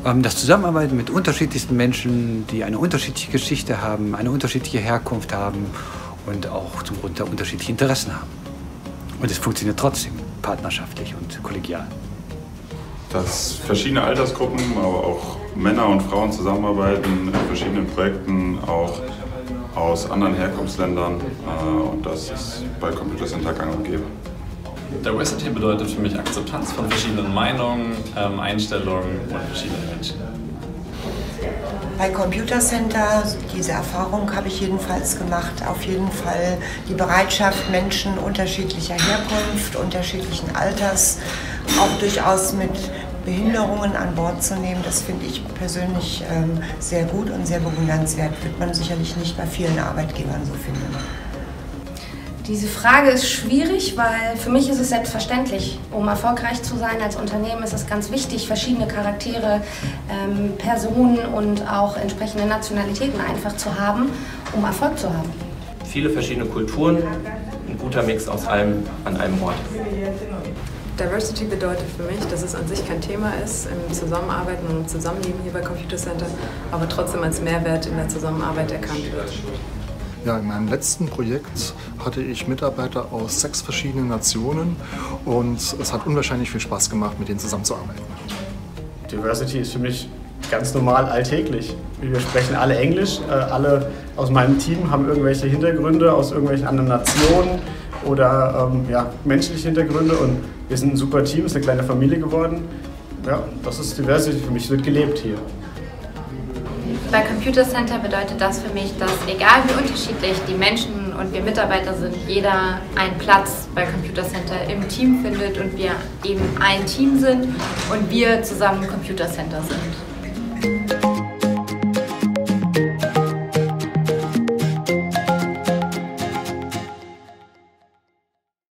Das Zusammenarbeiten mit unterschiedlichsten Menschen, die eine unterschiedliche Geschichte haben, eine unterschiedliche Herkunft haben und auch zum Grund der unterschiedliche Interessen haben. Und es funktioniert trotzdem partnerschaftlich und kollegial. Dass verschiedene Altersgruppen, aber auch Männer und Frauen zusammenarbeiten in verschiedenen Projekten, auch aus anderen Herkunftsländern, und das ist bei Computer Center gang und gäbe. Diversity bedeutet für mich Akzeptanz von verschiedenen Meinungen, Einstellungen und verschiedenen Menschen. Bei Computer Center, diese Erfahrung habe ich jedenfalls gemacht, auf jeden Fall die Bereitschaft, Menschen unterschiedlicher Herkunft, unterschiedlichen Alters, auch durchaus mit Behinderungen an Bord zu nehmen, das finde ich persönlich sehr gut und sehr bewundernswert. Wird man sicherlich nicht bei vielen Arbeitgebern so finden. Diese Frage ist schwierig, weil für mich ist es selbstverständlich. Um erfolgreich zu sein als Unternehmen ist es ganz wichtig, verschiedene Charaktere, Personen und auch entsprechende Nationalitäten einfach zu haben, um Erfolg zu haben. Viele verschiedene Kulturen, ein guter Mix aus allem an einem Ort. Diversity bedeutet für mich, dass es an sich kein Thema ist im Zusammenarbeiten und im Zusammenleben hier bei Computer Center, aber trotzdem als Mehrwert in der Zusammenarbeit erkannt wird. Ja, in meinem letzten Projekt hatte ich Mitarbeiter aus 6 verschiedenen Nationen und es hat unwahrscheinlich viel Spaß gemacht, mit denen zusammenzuarbeiten. Diversity ist für mich ganz normal alltäglich. Wir sprechen alle Englisch, alle aus meinem Team haben irgendwelche Hintergründe aus irgendwelchen anderen Nationen oder menschliche Hintergründe und wir sind ein super Team, ist eine kleine Familie geworden. Ja, das ist Diversity für mich, es wird gelebt hier. Bei Computer Center bedeutet das für mich, dass egal wie unterschiedlich die Menschen und wir Mitarbeiter sind, jeder einen Platz bei Computer Center im Team findet und wir eben ein Team sind und wir zusammen Computer Center sind.